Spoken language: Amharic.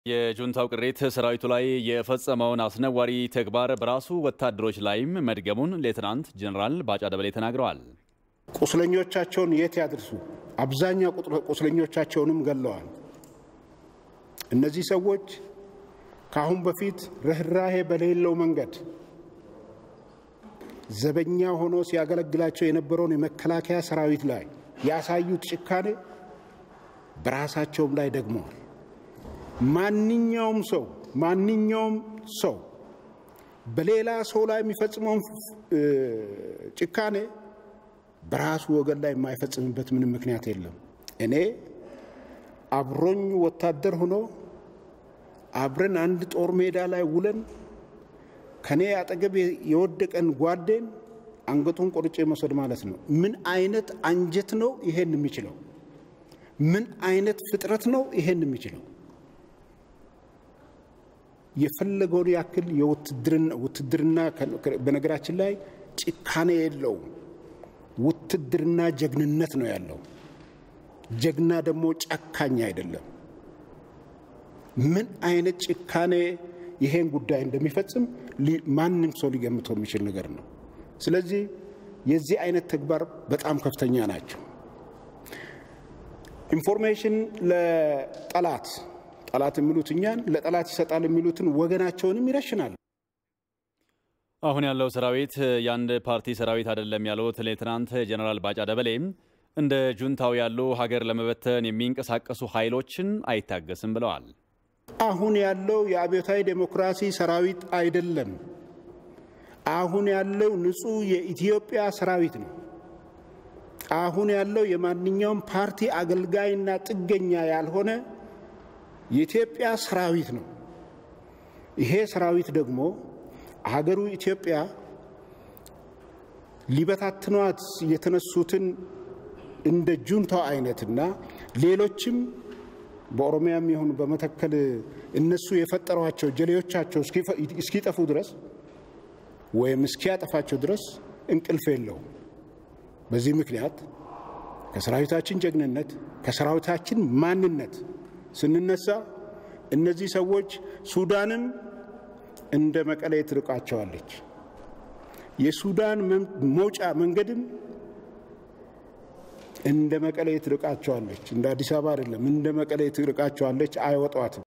የጁንታው ቅሬት ሠራዊቱ ላይ የፈፀመውን አስነዋሪ ተግባር በራሱ ወታደሮች ላይም መድገሙን ሌተናንት ጀነራል ባጫ ደበሌ ተናግረዋል። ቁስለኞቻቸውን የት ያድርሱ? አብዛኛው ቁስለኞቻቸውንም ገለዋል። እነዚህ ሰዎች ካሁን በፊት ርህራሄ በሌለው መንገድ ዘበኛ ሆኖ ሲያገለግላቸው የነበረውን የመከላከያ ሠራዊት ላይ ያሳዩት ጭካኔ በራሳቸውም ላይ ደግመዋል። ማንኛውም ሰው በሌላ ሰው ላይ የሚፈጽመው ጭካኔ በራሱ ወገን ላይ የማይፈጽምበት ምንም ምክንያት የለም። እኔ አብሮኝ ወታደር ሆኖ አብረን አንድ ጦር ሜዳ ላይ ውለን ከኔ አጠገብ የወደቀን ጓዴን አንገቱን ቆርጬ መውሰድ ማለት ነው። ምን አይነት አንጀት ነው ይሄን የሚችለው? ምን አይነት ፍጥረት ነው ይሄን የሚችለው? የፈለገውን ያክል ውትድርና በነገራችን ላይ ጭካኔ የለውም። ውትድርና ጀግንነት ነው ያለው። ጀግና ደግሞ ጨካኝ አይደለም። ምን አይነት ጭካኔ ይሄን ጉዳይ እንደሚፈጽም ማንንም ሰው ሊገምተው የሚችል ነገር ነው። ስለዚህ የዚህ አይነት ተግባር በጣም ከፍተኛ ናቸው። ኢንፎርሜሽን ለጠላት የሚሉት እኛን ለጠላት ይሰጣል የሚሉትን ወገናቸውንም ይረሽናል። አሁን ያለው ሠራዊት የአንድ ፓርቲ ሠራዊት አይደለም ያሉት ሌተናንት ጀነራል ባጫ ደበሌም እንደ ጁንታው ያሉ ሀገር ለመበተን የሚንቀሳቀሱ ኃይሎችን አይታገስም ብለዋል። አሁን ያለው የአብዮታዊ ዴሞክራሲ ሠራዊት አይደለም። አሁን ያለው ንጹህ የኢትዮጵያ ሠራዊት ነው። አሁን ያለው የማንኛውም ፓርቲ አገልጋይና ጥገኛ ያልሆነ የኢትዮጵያ ሠራዊት ነው። ይሄ ሠራዊት ደግሞ ሀገሩ ኢትዮጵያ ሊበታትኗት የተነሱትን እንደ ጁንታው አይነትና ሌሎችም በኦሮሚያም ይሁን በመተከል እነሱ የፈጠሯቸው ጀሌዎቻቸው እስኪጠፉ ድረስ ወይም እስኪያጠፋቸው ድረስ እንቅልፍ የለውም። በዚህ ምክንያት ከሠራዊታችን ጀግንነት ከሠራዊታችን ማንነት ስንነሳ እነዚህ ሰዎች ሱዳንን እንደ መቀሌ ትርቃቸዋለች። የሱዳን መውጫ መንገድም እንደ መቀሌ ትርቃቸዋለች። እንደ አዲስ አበባ አይደለም፣ እንደ መቀሌ ትርቃቸዋለች። አይወጣዋትም።